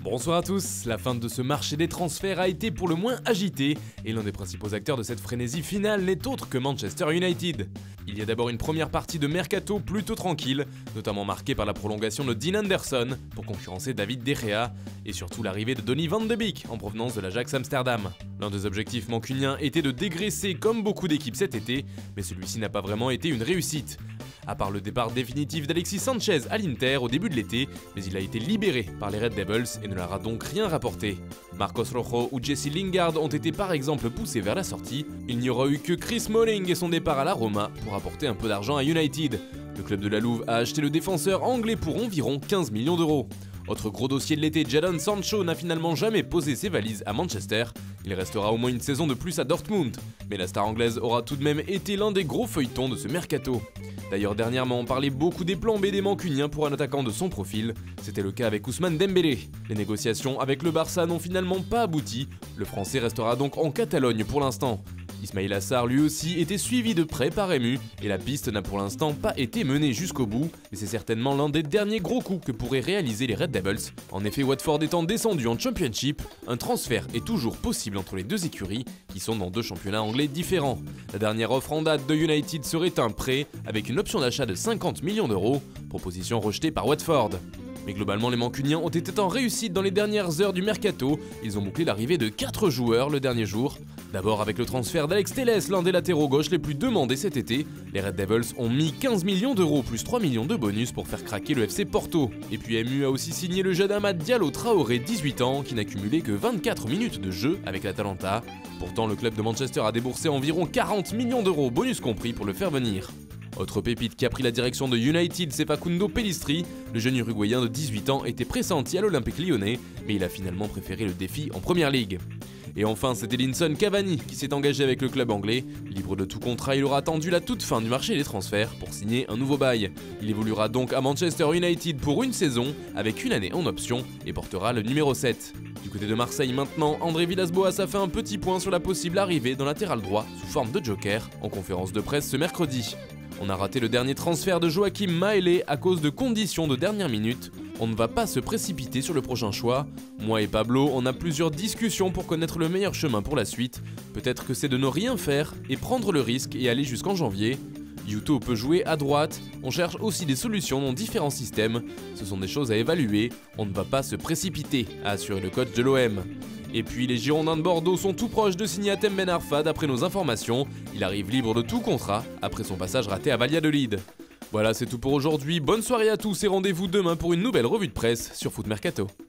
Bonsoir à tous, la fin de ce marché des transferts a été pour le moins agitée et l'un des principaux acteurs de cette frénésie finale n'est autre que Manchester United. Il y a d'abord une première partie de mercato plutôt tranquille, notamment marquée par la prolongation de Dean Anderson pour concurrencer David De Gea et surtout l'arrivée de Donny van de Beek en provenance de l'Ajax Amsterdam. L'un des objectifs mancuniens était de dégraisser comme beaucoup d'équipes cet été, mais celui-ci n'a pas vraiment été une réussite. À part le départ définitif d'Alexis Sanchez à l'Inter au début de l'été, mais il a été libéré par les Red Devils et ne leur a donc rien rapporté. Marcos Rojo ou Jesse Lingard ont été par exemple poussés vers la sortie, il n'y aura eu que Chris Smalling et son départ à la Roma pour apporter un peu d'argent à United. Le club de la Louve a acheté le défenseur anglais pour environ 15 millions d'euros. Autre gros dossier de l'été, Jadon Sancho n'a finalement jamais posé ses valises à Manchester. Il restera au moins une saison de plus à Dortmund, mais la star anglaise aura tout de même été l'un des gros feuilletons de ce mercato. D'ailleurs dernièrement on parlait beaucoup des plans B des Mancuniens pour un attaquant de son profil, c'était le cas avec Ousmane Dembélé. Les négociations avec le Barça n'ont finalement pas abouti, le français restera donc en Catalogne pour l'instant. Ismaïla Sarr lui aussi était suivi de près par Rému et la piste n'a pour l'instant pas été menée jusqu'au bout, et c'est certainement l'un des derniers gros coups que pourraient réaliser les Red Devils. En effet, Watford étant descendu en Championship, un transfert est toujours possible entre les deux écuries qui sont dans deux championnats anglais différents. La dernière offre en date de United serait un prêt avec une option d'achat de 50 millions d'euros, proposition rejetée par Watford. Mais globalement, les Mancuniens ont été en réussite dans les dernières heures du mercato. Ils ont bouclé l'arrivée de 4 joueurs le dernier jour. D'abord avec le transfert d'Alex Telles, l'un des latéraux gauche les plus demandés cet été. Les Red Devils ont mis 15 millions d'euros plus 3 millions de bonus pour faire craquer le FC Porto. Et puis MU a aussi signé le jeune Amad Diallo Traoré, 18 ans, qui n'a cumulé que 24 minutes de jeu avec l'Atalanta. Pourtant, le club de Manchester a déboursé environ 40 millions d'euros, bonus compris, pour le faire venir. Autre pépite qui a pris la direction de United, c'est Facundo Pellistri. Le jeune Uruguayen de 18 ans était pressenti à l'Olympique Lyonnais, mais il a finalement préféré le défi en Première Ligue. Et enfin, c'est Edinson Cavani qui s'est engagé avec le club anglais. Libre de tout contrat, il aura attendu la toute fin du marché des transferts pour signer un nouveau bail. Il évoluera donc à Manchester United pour une saison, avec une année en option, et portera le numéro 7. Du côté de Marseille maintenant, André Villas-Boas a fait un petit point sur la possible arrivée d'un latéral droit sous forme de joker en conférence de presse ce mercredi. On a raté le dernier transfert de Joachim Maélé à cause de conditions de dernière minute. On ne va pas se précipiter sur le prochain choix. Moi et Pablo, on a plusieurs discussions pour connaître le meilleur chemin pour la suite. Peut-être que c'est de ne rien faire et prendre le risque et aller jusqu'en janvier. Yuto peut jouer à droite, on cherche aussi des solutions dans différents systèmes. Ce sont des choses à évaluer, on ne va pas se précipiter, a assuré le coach de l'OM. Et puis les Girondins de Bordeaux sont tout proches de signer Hatem Ben Arfa d'après nos informations. Il arrive libre de tout contrat après son passage raté à Valladolid. Voilà, c'est tout pour aujourd'hui, bonne soirée à tous et rendez-vous demain pour une nouvelle revue de presse sur Foot Mercato.